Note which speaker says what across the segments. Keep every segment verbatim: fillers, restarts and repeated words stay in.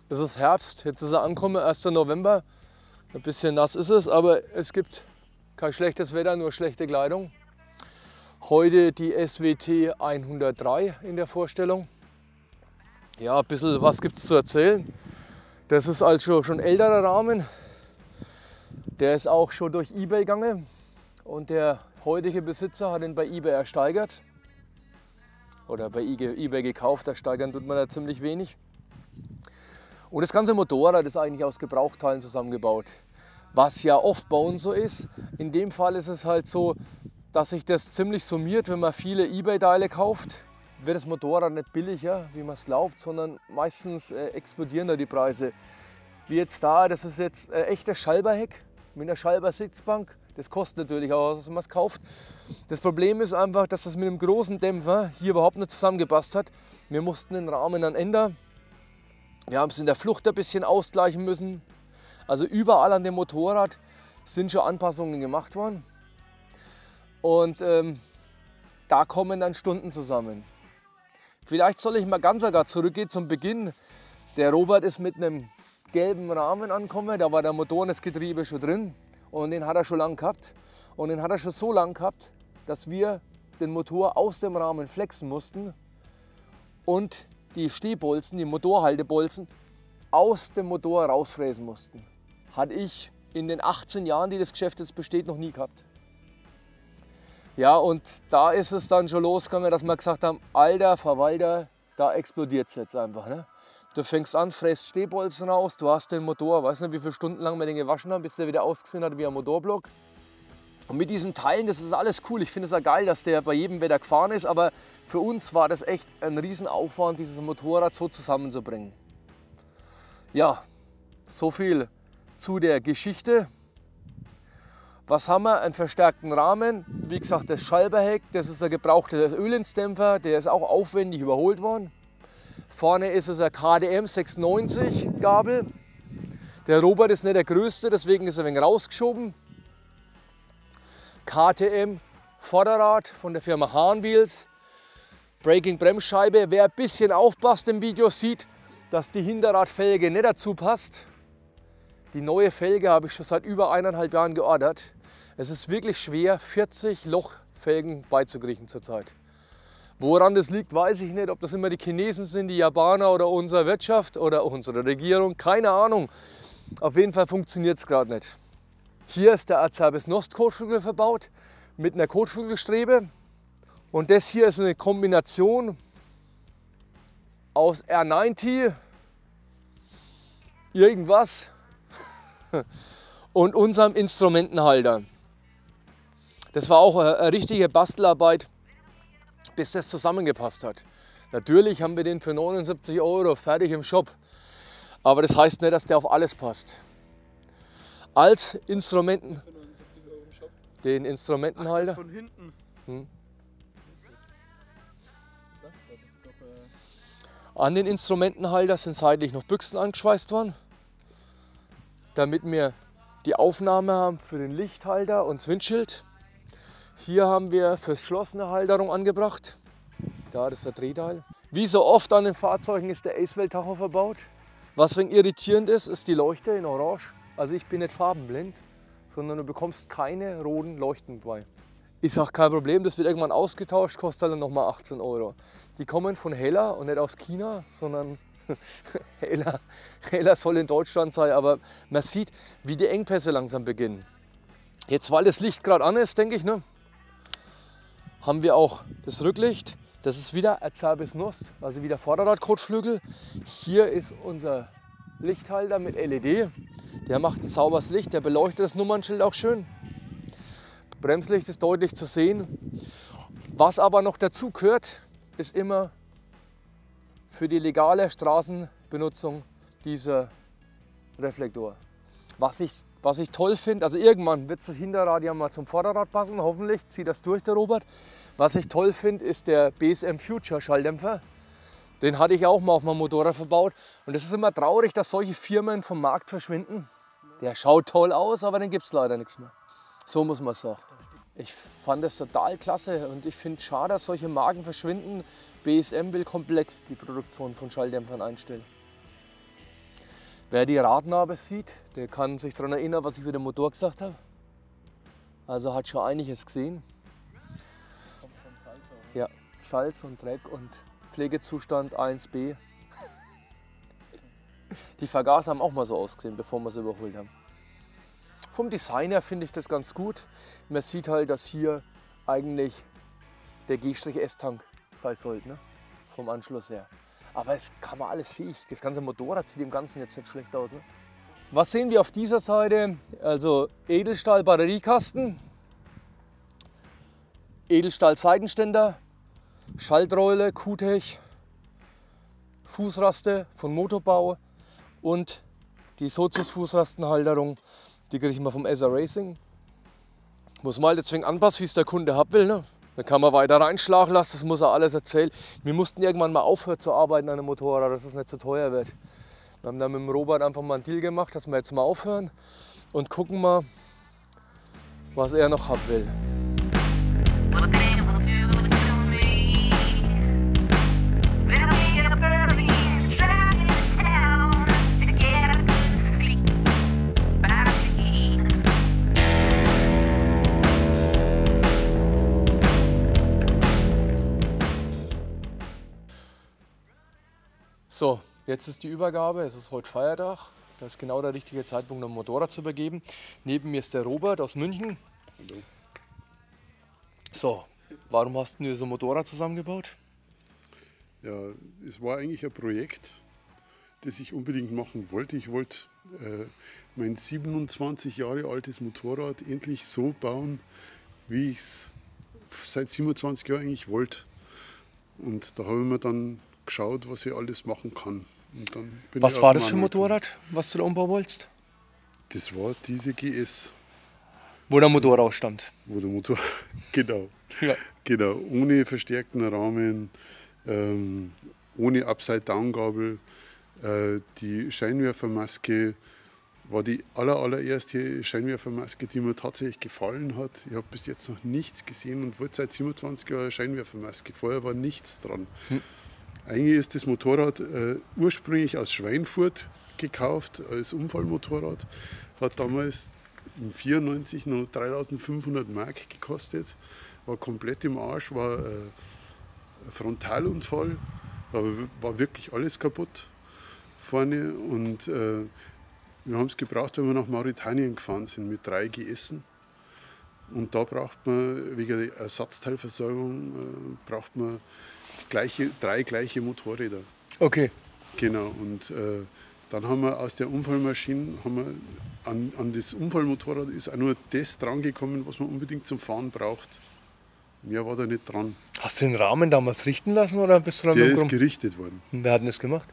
Speaker 1: Es ist Herbst, jetzt ist er angekommen, erster November. Ein bisschen nass ist es, aber es gibt kein schlechtes Wetter, nur schlechte Kleidung. Heute die S W T hundertdrei in der Vorstellung. Ja, ein bisschen was gibt es zu erzählen. Das ist also schon ein älterer Rahmen. Der ist auch schon durch eBay gegangen und der heutige Besitzer hat ihn bei eBay ersteigert. Oder bei eBay gekauft, ersteigern tut man da ziemlich wenig. Und das ganze Motorrad ist eigentlich aus Gebrauchteilen zusammengebaut. Was ja oft bei uns so ist. In dem Fall ist es halt so, dass sich das ziemlich summiert, wenn man viele eBay-Teile kauft. Wird das Motorrad nicht billiger, wie man es glaubt, sondern meistens äh, explodieren da die Preise. Wie jetzt da, das ist jetzt ein echtes Schalberheck mit einer Schalber-Sitzbank. Das kostet natürlich auch, was man es kauft. Das Problem ist einfach, dass das mit einem großen Dämpfer hier überhaupt nicht zusammengepasst hat. Wir mussten den Rahmen dann ändern. Wir haben es in der Flucht ein bisschen ausgleichen müssen. Also überall an dem Motorrad sind schon Anpassungen gemacht worden. Und ähm, da kommen dann Stunden zusammen. Vielleicht soll ich mal ganz sogar zurückgehen zum Beginn. Der Robert ist mit einem gelben Rahmen angekommen. Da war der Motor und das Getriebe schon drin. Und den hat er schon lange gehabt. Und den hat er schon so lange gehabt, dass wir den Motor aus dem Rahmen flexen mussten und die Stehbolzen, die Motorhaltebolzen, aus dem Motor rausfräsen mussten. Hatte ich in den achtzehn Jahren, die das Geschäft jetzt besteht, noch nie gehabt. Ja, und da ist es dann schon losgegangen, dass wir gesagt haben, alter Verwalter, da explodiert es jetzt einfach. Ne? Du fängst an, fräst Stehbolzen raus, du hast den Motor, weiß nicht, wie viele Stunden lang wir den gewaschen haben, bis der wieder ausgesehen hat wie ein Motorblock. Und mit diesen Teilen, das ist alles cool. Ich finde es ja geil, dass der bei jedem Wetter gefahren ist, aber für uns war das echt ein Riesenaufwand, dieses Motorrad so zusammenzubringen. Ja, so viel zu der Geschichte. Was haben wir? Einen verstärkten Rahmen. Wie gesagt, das Schalberheck, das ist ein gebrauchter Ölinsdämpfer, der ist auch aufwendig überholt worden. Vorne ist es ein K D M sechsundneunzig Gabel. Der Robert ist nicht der größte, deswegen ist er ein wenig rausgeschoben. K T M Vorderrad von der Firma Hahn Wheels. Braking Bremsscheibe. Wer ein bisschen aufpasst im Video, sieht, dass die Hinterradfelge nicht dazu passt. Die neue Felge habe ich schon seit über eineinhalb Jahren geordert. Es ist wirklich schwer, vierzig Lochfelgen beizukriegen zurzeit. Woran das liegt, weiß ich nicht. Ob das immer die Chinesen sind, die Japaner oder unsere Wirtschaft oder unsere Regierung. Keine Ahnung. Auf jeden Fall funktioniert es gerade nicht. Hier ist der Acerbis Nost Kotflügel verbaut mit einer Kotflügelstrebe. Und das hier ist eine Kombination aus R neunzig, irgendwas und unserem Instrumentenhalter. Das war auch eine, eine richtige Bastelarbeit, bis das zusammengepasst hat. Natürlich haben wir den für neunundsiebzig Euro fertig im Shop, aber das heißt nicht, dass der auf alles passt. Als Instrumenten, den Instrumentenhalter.
Speaker 2: Ach, das von hinten.
Speaker 1: Hm. An den Instrumentenhalter sind seitlich noch Büchsen angeschweißt worden, damit wir die Aufnahme haben für den Lichthalter und das Windschild. Hier haben wir fürs Schloss eine Halterung angebracht. Da, das ist der Drehteil. Wie so oft an den Fahrzeugen ist der Acewell-Tacho verbaut. Was wegen irritierend ist, ist die Leuchte in Orange. Also ich bin nicht farbenblind, sondern du bekommst keine roten Leuchten bei. Ist auch kein Problem, das wird irgendwann ausgetauscht, kostet dann nochmal achtzehn Euro. Die kommen von Hella und nicht aus China, sondern Hella, Hella soll in Deutschland sein, aber man sieht, wie die Engpässe langsam beginnen. Jetzt, weil das Licht gerade an ist, denke ich, ne, haben wir auch das Rücklicht. Das ist wieder Acerbis Nost, also wieder Vorderradkotflügel. Hier ist unser Lichthalter mit L E D. Der macht ein sauberes Licht, der beleuchtet das Nummernschild auch schön. Bremslicht ist deutlich zu sehen. Was aber noch dazu gehört, ist immer für die legale Straßenbenutzung dieser Reflektor. Was ich, was ich toll finde, also irgendwann wird das Hinterrad ja mal zum Vorderrad passen, hoffentlich zieht das durch, der Robert. Was ich toll finde, ist der B S M Future Schalldämpfer. Den hatte ich auch mal auf meinem Motorrad verbaut. Und es ist immer traurig, dass solche Firmen vom Markt verschwinden. Der schaut toll aus, aber den gibt es leider nichts mehr. So muss man sagen. Ich fand das total klasse und ich finde es schade, dass solche Marken verschwinden. B S M will komplett die Produktion von Schalldämpfern einstellen. Wer die Radnabe sieht, der kann sich daran erinnern, was ich mit dem Motor gesagt habe. Also hat schon einiges gesehen.
Speaker 2: Kommt vom Salz auch, ne?
Speaker 1: Ja, Salz und Dreck und Pflegezustand eins b. Die Vergaser haben auch mal so ausgesehen, bevor wir sie überholt haben. Vom Design her finde ich das ganz gut. Man sieht halt, dass hier eigentlich der G-S-Tank sein sollte, ne? Vom Anschluss her. Aber es kann man alles sehen. Das ganze Motorrad sieht im Ganzen jetzt nicht schlecht aus. Ne? Was sehen wir auf dieser Seite? Also Edelstahl-Batteriekasten, Edelstahl-Seitenständer, Schaltrolle, Q-Tech, Fußraste von Motorbau und die Sozus-Fußrastenhalterung, die kriege ich mal vom S R Racing. Muss man halt deswegen anpassen, wie es der Kunde haben will. Ne? Dann kann man weiter reinschlagen lassen, das muss er alles erzählen. Wir mussten irgendwann mal aufhören zu arbeiten an einem Motorrad, dass es nicht zu teuer wird. Wir haben dann mit dem Robert einfach mal einen Deal gemacht, dass wir jetzt mal aufhören und gucken mal, was er noch haben will. So, jetzt ist die Übergabe, es ist heute Feiertag. Das ist genau der richtige Zeitpunkt, um ein Motorrad zu übergeben. Neben mir ist der Robert aus München.
Speaker 3: Hallo.
Speaker 1: So, warum hast du so ein Motorrad zusammengebaut?
Speaker 3: Ja, es war eigentlich ein Projekt, das ich unbedingt machen wollte. Ich wollte äh, mein siebenundzwanzig Jahre altes Motorrad endlich so bauen, wie ich es seit siebenundzwanzig Jahren eigentlich wollte. Und da habe ich mir dann geschaut, was ich alles machen kann. Und dann bin
Speaker 1: was
Speaker 3: ich
Speaker 1: war
Speaker 3: auf
Speaker 1: das für ein
Speaker 3: Manuel gekommen.
Speaker 1: Motorrad, was du da umbauen wolltest?
Speaker 3: Das war diese G S.
Speaker 1: Wo der Motor rausstand.
Speaker 3: Wo der Motor, genau,
Speaker 1: Ja.
Speaker 3: genau, ohne verstärkten Rahmen, ähm, ohne Upside-Down-Gabel. Äh, die Scheinwerfermaske war die aller, allererste Scheinwerfermaske, die mir tatsächlich gefallen hat. Ich habe bis jetzt noch nichts gesehen und wollte seit siebenundzwanzig Jahren eine Scheinwerfermaske. Vorher war nichts dran. Hm. Eigentlich ist das Motorrad äh, ursprünglich aus Schweinfurt gekauft, als Unfallmotorrad. Hat damals in vierundneunzig noch dreitausendfünfhundert Mark gekostet. War komplett im Arsch, war äh, ein Frontalunfall. Aber war wirklich alles kaputt vorne. Und äh, wir haben es gebraucht, wenn wir nach Mauretanien gefahren sind mit drei G S. Und da braucht man wegen der Ersatzteilversorgung äh, braucht man gleiche, drei gleiche Motorräder.
Speaker 1: Okay.
Speaker 3: Genau. Und äh, dann haben wir aus der Unfallmaschine, haben wir an, an das Unfallmotorrad ist auch nur das dran gekommen, was man unbedingt zum Fahren braucht. Mehr war da nicht dran.
Speaker 1: Hast du den Rahmen damals richten lassen oder bist du dann
Speaker 3: Der
Speaker 1: mit dem
Speaker 3: ist
Speaker 1: Grund-
Speaker 3: gerichtet worden.
Speaker 1: Wer hat denn das gemacht?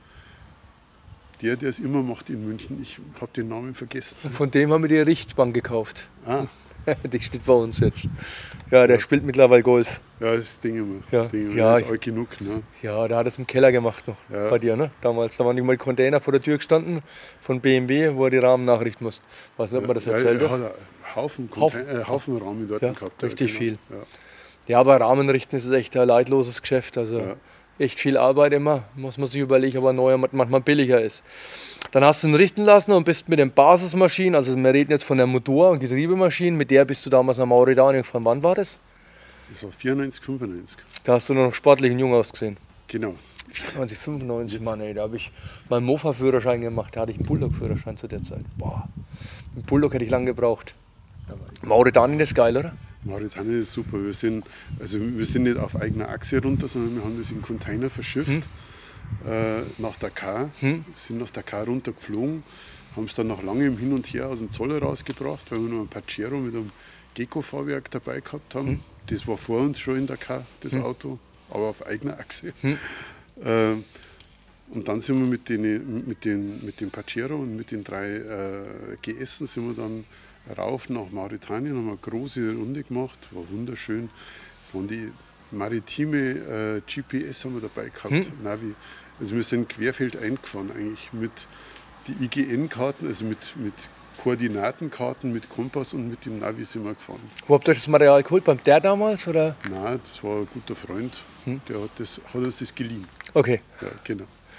Speaker 3: Der, der es immer macht in München. Ich habe den Namen vergessen.
Speaker 1: Von dem haben wir die Richtbank gekauft.
Speaker 3: Ah,
Speaker 1: Die steht bei uns jetzt. Ja, der spielt mittlerweile Golf.
Speaker 3: ja, das Ding immer.
Speaker 1: Ja,
Speaker 3: Ding
Speaker 1: ja,
Speaker 3: das
Speaker 1: ich-
Speaker 3: ist alt genug. Ne?
Speaker 1: Ja, der hat es im Keller gemacht noch
Speaker 3: Ja.
Speaker 1: bei dir, ne? Damals. Da waren die mal Container vor der Tür gestanden von B M W, wo er die Rahmen nachrichten muss. Weiß nicht, ob man das
Speaker 3: Ja,
Speaker 1: erzählt
Speaker 3: er
Speaker 1: hat.
Speaker 3: hat einen Haufen,
Speaker 1: Haufen-
Speaker 3: Contain- äh, Haufen Rahmen dort
Speaker 1: Ja,
Speaker 3: gehabt.
Speaker 1: richtig viel.
Speaker 3: Ja.
Speaker 1: Ja, aber Rahmen richten ist echt ein leidloses Geschäft. Also
Speaker 3: Ja.
Speaker 1: echt viel Arbeit immer. Muss man sich überlegen, ob ein neuer manchmal billiger ist. Dann hast du ihn richten lassen und bist mit den Basismaschinen, also wir reden jetzt von der Motor- und Getriebemaschine, mit der bist du damals nach Mauretanien gefahren. Wann war das?
Speaker 3: Das war vierundneunzig, fünfundneunzig.
Speaker 1: Da hast du noch sportlich und jung ausgesehen.
Speaker 3: Genau.
Speaker 1: vierundneunzig, fünfundneunzig, Mann, ey, da habe ich meinen Mofa-Führerschein gemacht. Da hatte ich einen Bulldog-Führerschein zu der Zeit. Boah, einen Bulldog hätte ich lange gebraucht. Mauretanien ist geil, oder?
Speaker 3: Mauretanien ist super. Wir sind, also wir sind nicht auf eigener Achse runter, sondern wir haben das in Container verschifft
Speaker 1: Hm.
Speaker 3: äh, nach Dakar.
Speaker 1: Hm.
Speaker 3: Sind nach Dakar runtergeflogen, haben es dann nach langem Hin und Her aus dem Zoll rausgebracht, weil wir noch einen Pajero mit einem Gecko-Fahrwerk dabei gehabt haben.
Speaker 1: Hm.
Speaker 3: Das war vor uns schon in Dakar, das
Speaker 1: Hm.
Speaker 3: Auto, aber auf eigener Achse.
Speaker 1: Hm.
Speaker 3: Äh, und dann sind wir mit den, mit den, mit dem Pajero und mit den drei äh, G S sind wir dann rauf nach Mauretanien, haben eine große Runde gemacht, war wunderschön. Das waren die maritime äh, G P S haben wir dabei gehabt,
Speaker 1: Hm.
Speaker 3: Navi. Also wir sind querfeldein gefahren eigentlich mit die I G N-Karten, also mit, mit Koordinatenkarten, mit Kompass und mit dem Navi sind wir gefahren.
Speaker 1: Wo habt ihr das Material geholt? Beim der damals? Oder?
Speaker 3: Nein, das war ein guter Freund,
Speaker 1: Hm.
Speaker 3: der hat, das, hat uns das geliehen.
Speaker 1: Okay.
Speaker 3: Ja, genau.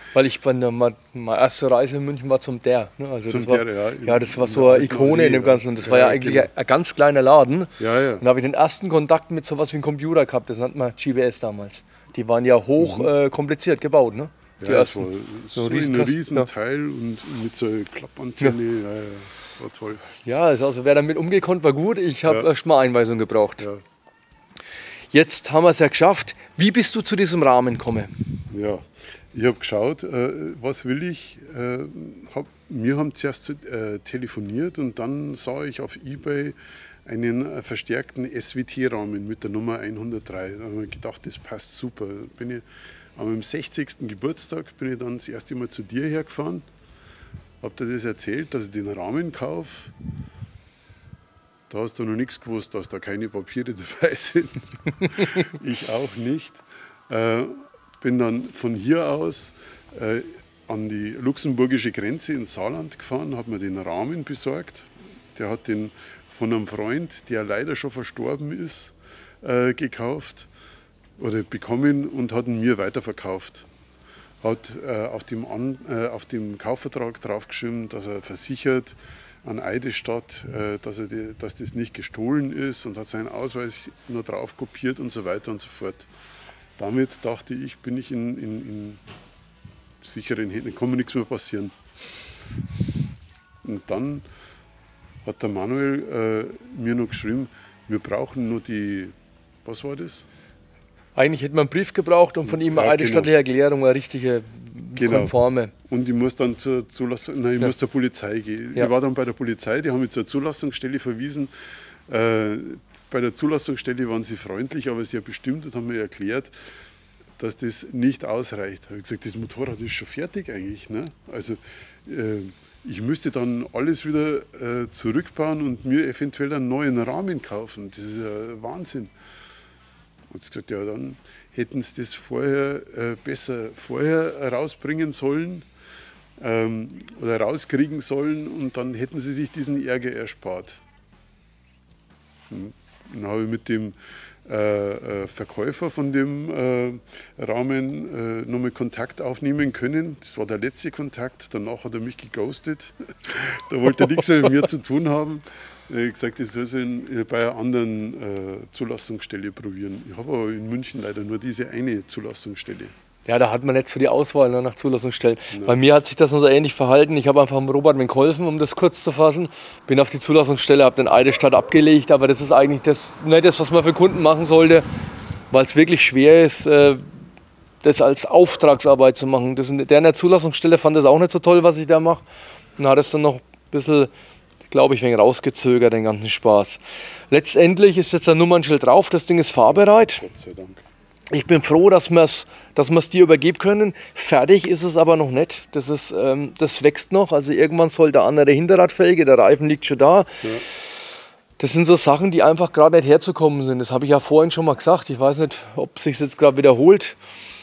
Speaker 1: Weil ich bei meine erste Reise in München war zum Der. Ne? Also
Speaker 3: Zum
Speaker 1: das war,
Speaker 3: Der, ja. In,
Speaker 1: ja, das war so eine Ikone in dem Ganzen. Und das ja, war ja eigentlich genau. ein, ein ganz kleiner Laden.
Speaker 3: Ja, ja.
Speaker 1: Und da habe ich den ersten Kontakt mit sowas wie einem Computer gehabt. Das nannte man G B S damals. Die waren ja hoch mhm. äh, kompliziert gebaut. Ne? Die
Speaker 3: ja,
Speaker 1: ersten.
Speaker 3: Das war
Speaker 1: so,
Speaker 3: so ein riesen, riesen ja. Teil und mit so einer Klappantenne. Ja. Ja, ja. War toll.
Speaker 1: Ja, also wer damit umgehen konnte, war gut. Ich habe ja. erst mal Einweisung gebraucht. Ja. Jetzt haben wir es ja geschafft. Wie bist du zu diesem Rahmen gekommen?
Speaker 3: Ja, ich habe geschaut, äh, was will ich. Äh, hab, wir haben zuerst äh, telefoniert und dann sah ich auf eBay einen äh, verstärkten S W T-Rahmen mit der Nummer hundertdrei. Da habe ich gedacht, das passt super. Bin ich, aber am sechzigsten Geburtstag bin ich dann das erste Mal zu dir hergefahren, habe dir das erzählt, dass ich den Rahmen kaufe. Da hast du noch nichts gewusst, dass da keine Papiere dabei sind. Ich auch nicht. Äh, bin dann von hier aus äh, an die luxemburgische Grenze ins Saarland gefahren, habe mir den Rahmen besorgt. Der hat den von einem Freund, der leider schon verstorben ist, äh, gekauft oder bekommen und hat ihn mir weiterverkauft. Hat äh, auf, dem An, äh, auf dem Kaufvertrag draufgeschrieben, dass er versichert an Eidesstadt, äh, dass, er die, dass das nicht gestohlen ist und hat seinen Ausweis nur drauf kopiert und so weiter und so fort. Damit dachte ich, bin ich in, in, in sicheren Händen, kann mir nichts mehr passieren. Und dann hat der Manuel äh, mir noch geschrieben, wir brauchen nur die, was war das?
Speaker 1: Eigentlich hätte man einen Brief gebraucht und von ihm eine ja, eidesstattliche genau. Erklärung, eine richtige,
Speaker 3: genau.
Speaker 1: konforme.
Speaker 3: Und ich muss dann zur Zulassung, nein, ich ja. muss zur Polizei gehen. Ja. Ich war dann bei der Polizei, die haben mich zur Zulassungsstelle verwiesen. Äh, bei der Zulassungsstelle waren sie freundlich, aber sehr bestimmt und haben mir erklärt, dass das nicht ausreicht. Da habe ich gesagt, das Motorrad ist schon fertig eigentlich. Ne? Also äh, ich müsste dann alles wieder äh, zurückbauen und mir eventuell einen neuen Rahmen kaufen. Das ist ja Wahnsinn. Und sie gesagt, ja, dann hätten sie das vorher äh, besser vorher rausbringen sollen ähm, oder rauskriegen sollen und dann hätten sie sich diesen Ärger erspart. Und dann habe ich mit dem äh, Verkäufer von dem äh, Rahmen äh, nochmal Kontakt aufnehmen können. Das war der letzte Kontakt. Danach hat er mich geghostet. Da wollte er nichts mehr mit mir zu tun haben. Ich habe gesagt, ich soll es bei einer anderen äh, Zulassungsstelle probieren. Ich habe aber in München leider nur diese eine Zulassungsstelle.
Speaker 1: Ja, da hat man nicht so die Auswahl ne, nach Zulassungsstellen. Ja. Bei mir hat sich das noch so ähnlich verhalten. Ich habe einfach dem Robert mit geholfen, um das kurz zu fassen. Bin auf die Zulassungsstelle, habe den Eidesstadt abgelegt, aber das ist eigentlich das, nicht das, was man für Kunden machen sollte, weil es wirklich schwer ist, äh, das als Auftragsarbeit zu machen. Das, der in der Zulassungsstelle fand das auch nicht so toll, was ich da mache. Und hat es dann noch ein bisschen, glaube ich, ein wenig rausgezögert, den ganzen Spaß. Letztendlich ist jetzt ein Nummernschild drauf, das Ding ist fahrbereit.
Speaker 3: Gott sei Dank.
Speaker 1: Ich bin froh, dass wir es dass wir's dir übergeben können. Fertig ist es aber noch nicht. Das, ist, ähm, das wächst noch. Also irgendwann soll der andere Hinterradfelge, der Reifen liegt schon da. Ja. Das sind so Sachen, die einfach gerade nicht herzukommen sind. Das habe ich ja vorhin schon mal gesagt. Ich weiß nicht, ob es sich jetzt gerade wiederholt.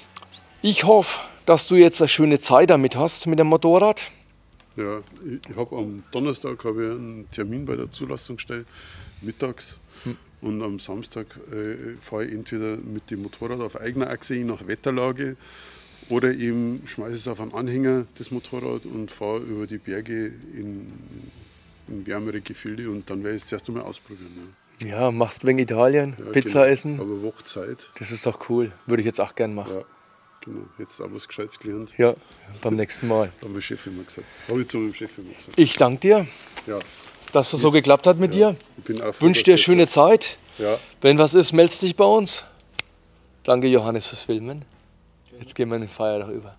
Speaker 1: Ich hoffe, dass du jetzt eine schöne Zeit damit hast, mit dem Motorrad.
Speaker 3: Ja, ich, ich habe am Donnerstag habe ich einen Termin bei der Zulassungsstelle mittags. Hm. Und am Samstag äh, fahre ich entweder mit dem Motorrad auf eigener Achse nach Wetterlage oder eben schmeiße es auf einen Anhänger, das Motorrad, und fahre über die Berge in, in wärmere Gefilde und dann werde ich es zuerst einmal ausprobieren.
Speaker 1: Ja, ja, machst wegen Italien, ja, Pizza
Speaker 3: genau.
Speaker 1: essen.
Speaker 3: Aber Woche Zeit.
Speaker 1: Das ist doch cool, würde ich jetzt auch gern machen.
Speaker 3: Ja, genau. Jetzt auch was Gescheites gelernt.
Speaker 1: Ja, beim nächsten Mal.
Speaker 3: Haben wir Chef immer gesagt. Habe ich zu meinem Chef immer gesagt.
Speaker 1: Ich danke dir.
Speaker 3: Ja.
Speaker 1: Dass das so geklappt hat mit
Speaker 3: ja,
Speaker 1: dir. Ich wünsche dir eine schöne Zeit.
Speaker 3: Ja.
Speaker 1: Wenn was ist, meldest dich bei uns. Danke Johannes fürs Filmen. Jetzt gehen wir in den Feiertag über.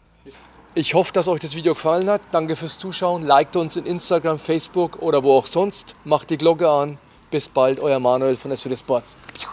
Speaker 1: Ich hoffe, dass euch das Video gefallen hat. Danke fürs Zuschauen. Liked uns in Instagram, Facebook oder wo auch sonst. Macht die Glocke an. Bis bald, euer Manuel von S W T Sports.